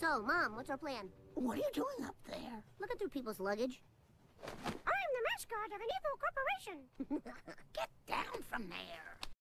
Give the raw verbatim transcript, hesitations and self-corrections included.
So, Mom, what's our plan? What are you doing up there? Looking through people's luggage. I'm the mascot of an evil corporation. Get down from there.